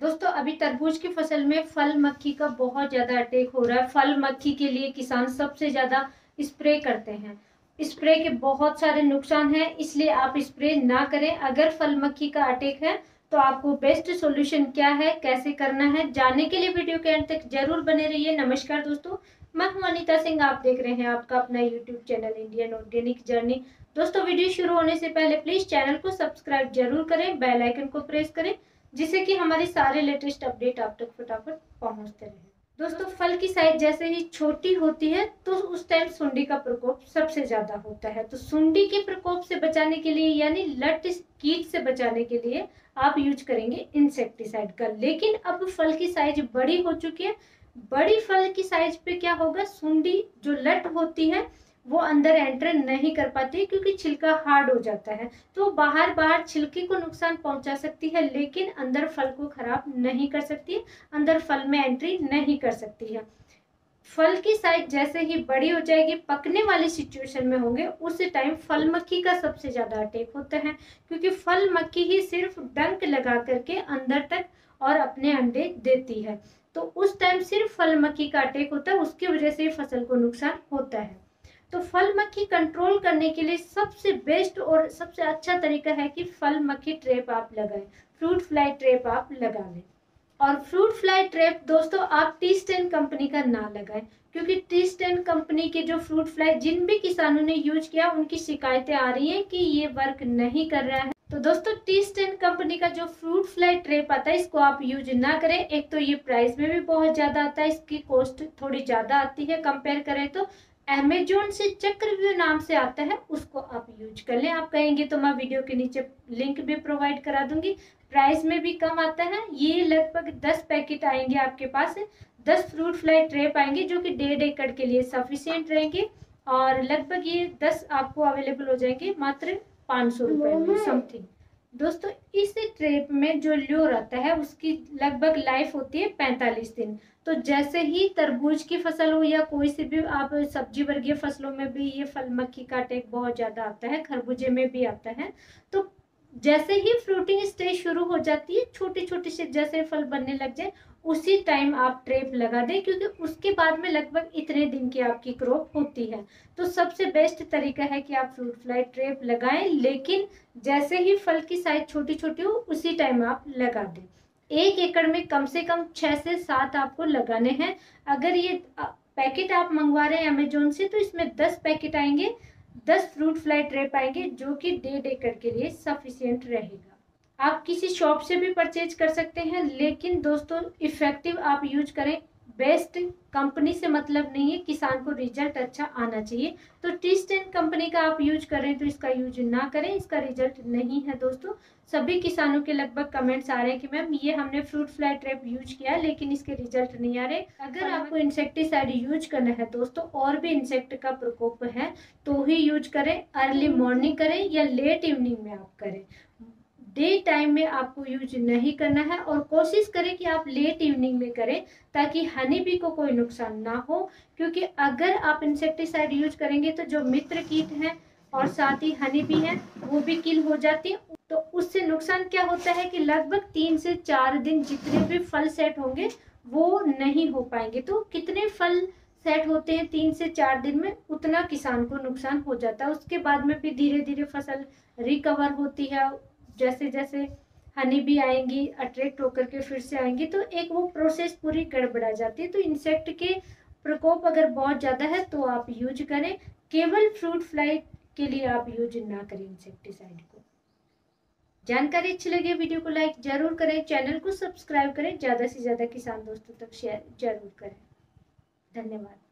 दोस्तों अभी तरबूज की फसल में फल मक्खी का बहुत ज्यादा अटैक हो रहा है। फल मक्खी के लिए किसान सबसे ज्यादा स्प्रे करते हैं। स्प्रे के बहुत सारे नुकसान हैं, इसलिए आप स्प्रे ना करें। अगर फल मक्खी का अटैक है तो आपको बेस्ट सॉल्यूशन क्या है, कैसे करना है, जानने के लिए वीडियो के अंत तक जरूर बने रहिए। नमस्कार दोस्तों, मैं हूं अनीता सिंह। आप देख रहे हैं आपका अपना YouTube channel Indian organic journey. दोस्तों वीडियो शुरू होने से पहले प्लीज चैनल को सब्सक्राइब जरूर करें, बेल आइकन को प्रेस करें, जिससे कि हमारी सारे लेटेस्ट अपडेट आप तक फटाफट पहुंचते रहे। दोस्तों फल की साइज जैसे ही छोटी होती है तो उस टाइम सुंडी का प्रकोप सबसे ज्यादा होता है। तो सुंडी के प्रकोप से बचाने के लिए यानी लट कीट से बचाने के लिए आप यूज करेंगे इंसेक्टिसाइड का। लेकिन अब फल की साइज बड़ी हो चुकी है। बड़ी फल की साइज पे क्या होगा, सुंडी जो लट होती है वो अंदर एंटर नहीं कर पाती, क्योंकि छिलका हार्ड हो जाता है। तो बाहर छिलके को नुकसान पहुंचा सकती है, लेकिन अंदर फल को खराब नहीं कर सकती, अंदर फल में एंट्री नहीं कर सकती है। फल की साइज जैसे ही बड़ी हो जाएगी, पकने वाली सिचुएशन में होंगे, उस टाइम फल मक्खी का सबसे ज्यादा अटैक होता है। क्योंकि फल मक्खी ही सिर्फ डंक लगा करके अंदर तक और अपने अंडे देती है। तो उस टाइम सिर्फ फल मक्खी का अटैक होता है, उसकी वजह से फसल को नुकसान होता है। तो फल मक्खी कंट्रोल करने के लिए सबसे बेस्ट और सबसे अच्छा तरीका है कि फल मक्खी ट्रैप आप लगाएं, फ्रूट फ्लाई ट्रैप आप लगा लें। और फ्रूट फ्लाई ट्रैप दोस्तों आप टी10 कंपनी का ना लगाएं, क्योंकि टी10 कंपनी के जो फ्रूट फ्लाई जिन भी किसानों ने यूज किया उनकी शिकायतें आ रही हैं कि ये वर्क नहीं कर रहा है। तो दोस्तों टी10 कंपनी का जो फ्रूट फ्लाई ट्रैप आता है इसको आप यूज ना करें। एक तो ये प्राइस में भी बहुत ज्यादा आता है, इसकी कॉस्ट थोड़ी ज्यादा आती है कंपेयर करें तो। अमेजोन से चक्रव्यूह नाम से आता है, उसको आप यूज कर लें। आप कहेंगे तो मैं वीडियो के नीचे लिंक भी प्रोवाइड करा दूंगी। प्राइस में भी कम आता है। ये लगभग 10 पैकेट आएंगे आपके पास, 10 फ्रूट फ्लाई ट्रैप आएंगे जो कि 1.5 एकड़ के लिए सफिशियंट रहेंगे। और लगभग ये 10 आपको अवेलेबल हो जाएंगे मात्र 500 रुपए में समथिंग। दोस्तों इस ट्रैप में जो ल्योर आता है उसकी लगभग लाइफ होती है 45 दिन। तो जैसे ही तरबूज की फसल हो या कोई सी भी आप सब्जी वर्गीय फसलों में भी ये फल मक्खी का अटैक बहुत ज्यादा आता है, खरबूजे में भी आता है। तो जैसे ही फ्रूटिंग स्टेज शुरू हो जाती है, छोटे छोटे से जैसे फल बनने लग जाए, उसी टाइम आप ट्रैप लगा दें, क्योंकि उसके बाद में लगभग इतने दिन की आपकी क्रॉप होती है। तो सबसे बेस्ट तरीका है कि आप फ्रूट फ्लाई ट्रैप लगाएं, लेकिन जैसे ही फल की साइज छोटी छोटी हो उसी टाइम आप लगा दें। 1 एकड़ में कम से कम 6 से 7 आपको लगाने हैं। अगर ये पैकेट आप मंगवा रहे हैं अमेजोन से तो इसमें 10 पैकेट आएंगे, 10 फ्रूट फ्लाई ट्रैप आएंगे, जो कि 1.5 एकड़ के लिए सफिशियंट रहेगा। आप किसी शॉप से भी परचेज कर सकते हैं, लेकिन दोस्तों इफेक्टिव आप यूज करें। बेस्ट कंपनी से मतलब नहीं है, किसान को रिजल्ट अच्छा आना चाहिए। तो टी10 कंपनी का आप यूज करें तो इसका यूज ना करें, इसका रिजल्ट नहीं है। दोस्तों सभी किसानों के लगभग कमेंट्स आ रहे हैं कि मैम ये हमने फ्रूट फ्लाई ट्रैप यूज किया लेकिन इसके रिजल्ट नहीं आ रहे। अगर आपको इंसेक्टिसाइड यूज करना है दोस्तों, और भी इंसेक्ट का प्रकोप है तो ही यूज करें। अर्ली मॉर्निंग करें या लेट इवनिंग में आप करें, डे टाइम में आपको यूज नहीं करना है। और कोशिश करें कि आप लेट इवनिंग में करें, ताकि हनी बी को कोई नुकसान ना हो। क्योंकि अगर आप इंसेक्टिसाइड यूज करेंगे तो जो मित्र कीट हैं और साथ ही हनी बी है वो भी किल हो जाती है। तो उससे नुकसान क्या होता है कि लगभग 3 से 4 दिन जितने भी फल सेट होंगे वो नहीं हो पाएंगे। तो कितने फल सेट होते हैं 3 से 4 दिन में, उतना किसान को नुकसान हो जाता है। उसके बाद में फिर धीरे धीरे फसल रिकवर होती है। जैसे जैसे हनी भी आएंगी, अट्रैक्ट होकर के फिर से आएंगी, तो एक वो प्रोसेस पूरी गड़बड़ा जाती है। तो इंसेक्ट के प्रकोप अगर बहुत ज्यादा है तो आप यूज करें। केवल फ्रूट फ्लाई के लिए आप यूज ना करें इंसेक्टिसाइड को। जानकारी अच्छी लगे वीडियो को लाइक जरूर करें, चैनल को सब्सक्राइब करें, ज्यादा से ज्यादा किसान दोस्तों तक शेयर जरूर करें। धन्यवाद।